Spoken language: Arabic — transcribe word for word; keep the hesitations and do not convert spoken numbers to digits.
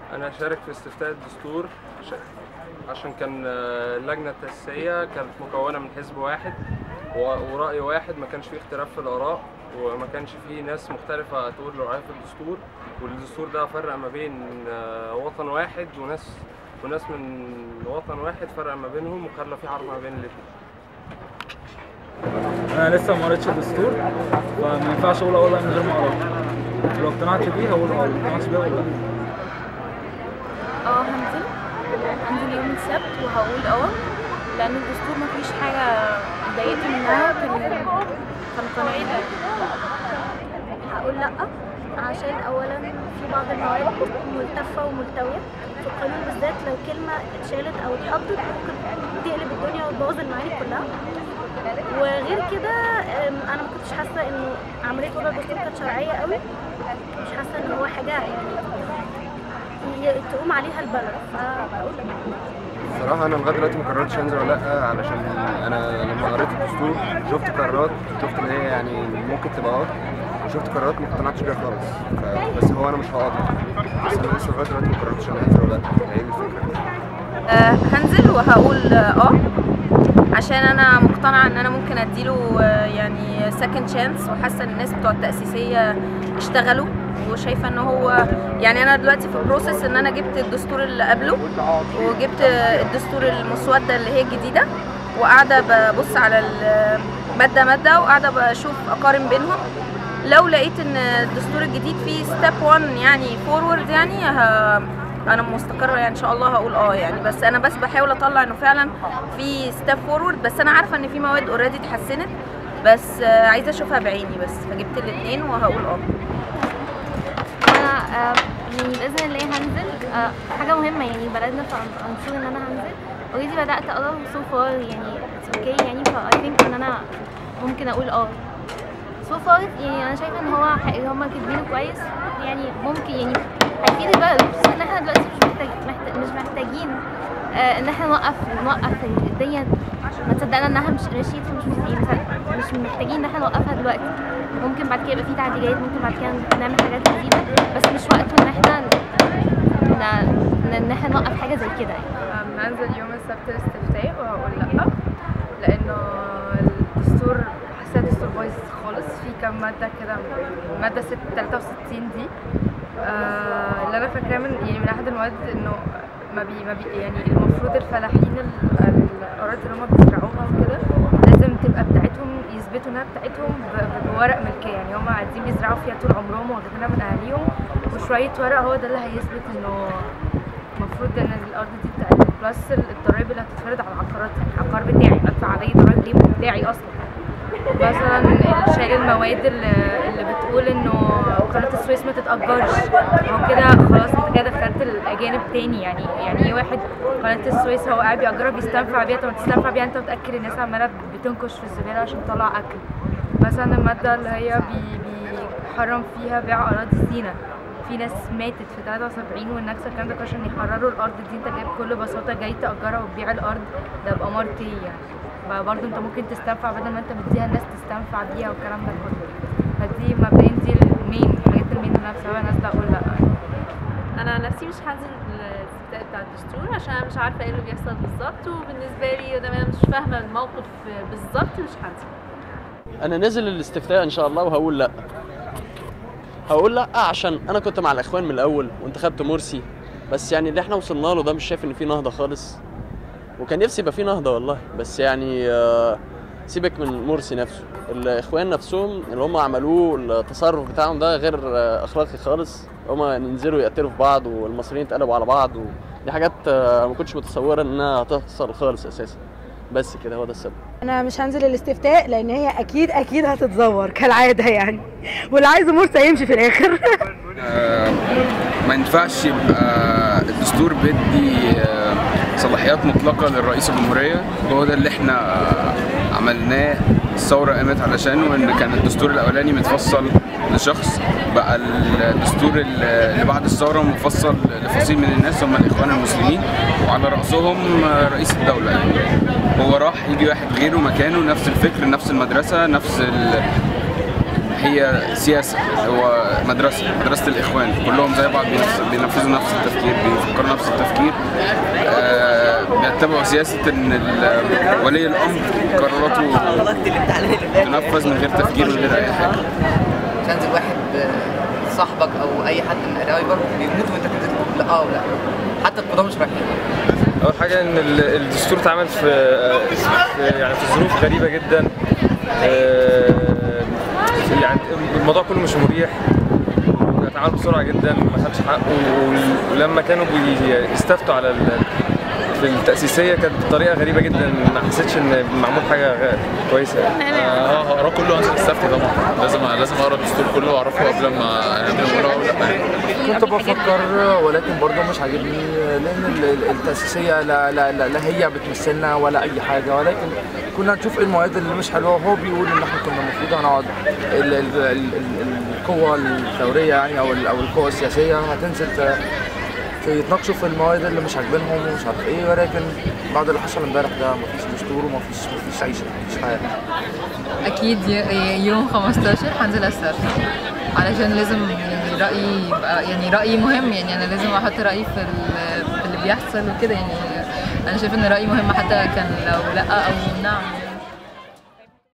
أنا شارك في استفتاء الدستور عشان كان اللجنة التأسيسية كانت مكونة من حزب واحد ورأي واحد، ما كانش فيه اختلاف في الآراء وما كانش فيه ناس مختلفة تقول رأيها في الدستور، والدستور ده فرق ما بين وطن واحد وناس وناس من وطن واحد، فرق ما بينهم وخلى في حرب ما بين الاتنين. انا لسه ما قريتش الدستور فما ينفعش اقول اه ولا من غير ما اقراه. لو اقتنعت بيه هقول اه، لو ما اقتنعتش بيه هقول لا. اه هنزل هنزل يوم السبت وهقول اه، لان الدستور ما فيش حاجه ضايقتني منها، كان كان قانوني. هقول لا عشان اولا في بعض المواد ملتفه وملتويه في القانون، بالذات لو كلمه اتشالت او اتحطت ممكن تقلب الدنيا وتبوظ المعاني كلها. وغير كده انا ما كنتش حاسه انه عمليه وضع الدستور كانت شرعيه قوي، مش حاسه ان هو حاجه يعني تقوم عليها البلد، فبقول صراحة أنا لغاية دلوقتي ما قررتش أنزل ولا لأ، علشان أنا لما قريت الدستور شفت قرارات شفت إن هي يعني ممكن تبقى غلط، وشفت قرارات ما اقتنعتش بيها خالص، بس هو أنا مش هقاطع، بس أنا لسه لغاية دلوقتي ما قررتش أنا أنزل ولا لأ، هي دي الفكرة. أه هنزل وهقول اه عشان انا مقتنعه ان انا ممكن اديله يعني سكند شانس، وحاسه ان الناس بتوع التاسيسيه اشتغلوا، وشايفه ان هو يعني انا دلوقتي في بروسس ان انا جبت الدستور اللي قبله وجبت الدستور المسوده اللي هي الجديده، وقاعده ببص على الماده ماده وقاعده بشوف اقارن بينهم. لو لقيت ان الدستور الجديد فيه ستيب واحد يعني فورورد، يعني ه... انا مستقره يعني ان شاء الله هقول اه يعني، بس انا بس بحاول اطلع انه فعلا في ستيب فورورد، بس انا عارفه ان في مواد اوريدي اتحسنت، بس عايزه اشوفها بعيني، بس فجبت الاثنين وهقول اه. انا آه يعني باذن الله هنزل. آه حاجه مهمه يعني بلدنا فانشور ان انا هنزل، اوريدي بدات اقرا سو فار يعني اوكي يعني، فاي ثينك ان انا ممكن اقول اه سو فار. يعني انا شايفه ان هو هم كاتبينه كويس، يعني ممكن يعني هيفيد البلد، خصوصا ان احنا دلوقتي مش محتاج محتاج مش محتاجين آه ان احنا نوقف نوقف الدنيا، ما تصدقنا انها مش رشيد، مش مش محتاجين ان احنا نوقفها دلوقتي. ممكن بعد كده يبقى في تعديلات، ممكن بعد كده نعمل حاجات جديده، بس مش وقته ان احنا ان احنا نوقف حاجه زي كده يعني. هنزل يوم السبت الاستفتاء وهقول لا، لانه الدستور حاسه الدستور بايظ خالص، في كام ماده كده، ماده ثلاثة وستين دي آه اللي انا فاكراه من يعني من احد المواد انه ما بي ما بي يعني المفروض الفلاحين الاراضي اللي هم بيزرعوها وكده لازم تبقى بتاعتهم، يثبتوا انها بتاعتهم بورق ملكيه، يعني هم قاعدين بيزرعوا فيها طول عمرهم واخدينها من اهاليهم، وشويه ورق هو ده اللي هيثبت انه المفروض ان الارض دي بتاعتهم، بلس الضرايب اللي هتتفرض على العقارات، العقار بتاعي ادفع عليه ضرايب ليه بتاعي اصلا. مثلا شايل المواد اللي, اللي بتقول انه قناه السويس ما تتاجرش، هو كده خلاص انت كده دخلت الاجانب تاني، يعني يعني ايه واحد قناه السويس هو قاعد بيأجرها بيستنفع بيها، طب ما تستنفع بيها انت وتاكل الناس عماله بتنكش في الزباله عشان تطلع اكل. مثلا الماده اللي هي بيحرم فيها بيع اراضي سينا، في ناس ماتت في ثلاثة وسبعين والنكسه الكلام ده عشان يحرروا الارض دي، انت جاي بكل بساطه جاي تأجرها وتبيع الارض، ده بأمارتي يعني، فبرضه انت ممكن تستنفع بدل ما انت بتديها الناس تستنفع بيها والكلام ده كله. فدي مبدئيا دي المين الحاجات المين اللي انا بسببها نازله اقول لا. انا نفسي مش هنزل الاستفتاء بتاع الدستور عشان انا مش عارفه ايه اللي بيحصل بالظبط، وبالنسبه لي انا مش فاهمه الموقف بالظبط، مش هنزل. انا نازل الاستفتاء ان شاء الله وهقول لا. هقول لا عشان انا كنت مع الاخوان من الاول وانتخبت مرسي، بس يعني اللي احنا وصلنا له ده مش شايف ان في نهضه خالص، وكان نفسي يبقى في نهضه والله، بس يعني سيبك من مرسي نفسه، الاخوان نفسهم اللي هم عملوه التصرف بتاعهم ده غير اخلاقي خالص، هم ينزلوا يقتلوا في بعض والمصريين اتقلبوا على بعض، ودي حاجات ما كنتش متصوره انها هتحصل خالص اساسا. بس كده هو ده السبب. انا مش هنزل الاستفتاء لان هي اكيد اكيد هتتزور كالعاده يعني، واللي عايزه مرسي يمشي في الاخر. آه ما ينفعش يبقى الدستور بيدي آه صلاحيات مطلقه للرئيس الجمهوريه، وهو ده اللي احنا آه عملناه، الثوره قامت علشانه، ان كان الدستور الاولاني متفصل لشخص، بقى الدستور اللي بعد الثوره مفصل لفصيل من الناس هم الاخوان المسلمين، وعلى راسهم رئيس الدوله. يعني هو راح يجي واحد غيره مكانه، نفس الفكر نفس المدرسه نفس هي سياسه، هو مدرسه مدرسه الاخوان كلهم زي بعض، بينفذوا نفس التفكير، بيفكروا نفس التفكير، آه بيتبعوا سياسه ان ولي الامر قراراته تنفذ من غير تفكير من غير اي حاجه. تنزل واحد صاحبك او اي حد من قرايبك بيموت وانت تنزل تقول لا اه ولا حتى القضاه مش رايحين. اول حاجه ان الدستور اتعمل في يعني في ظروف غريبه جدا، يعني الموضوع كله مش مريح، اتعمل بسرعه جدا ما خدش حقه، ولما كانوا بيستفتوا على في التأسيسية كانت بطريقة غريبة جدا، ما حسيتش ان معمول حاجة كويسة. اه هقراه كله وانزل استفتي طبعا، لازم لازم اقرا الدستور كله واعرفه قبل ما اقراه ولا لا. كنت بفكر ولكن برضه مش عاجبني، لان التأسيسية لا, لا, لا, لا هي بتمثلنا ولا اي حاجة، ولكن كنا نشوف ايه المواد اللي مش حلوة، وهو بيقول ان احنا كنا المفروض هنقعد القوة الثورية يعني او او القوة السياسية هتنزل يتناقشوا في المواد اللي مش عاجبينهم ومش عارف ايه، ولكن بعد اللي حصل امبارح ده مفيش دستور ومفيش مفيش عيشه مفيش حياه. اكيد يوم خمستاشر هنزل استفتي علشان لازم يعني رايي يبقى يعني رايي مهم، يعني انا لازم احط رايي في اللي بيحصل وكده، يعني انا شايف ان رايي مهم حتى كان لو لا او نعم.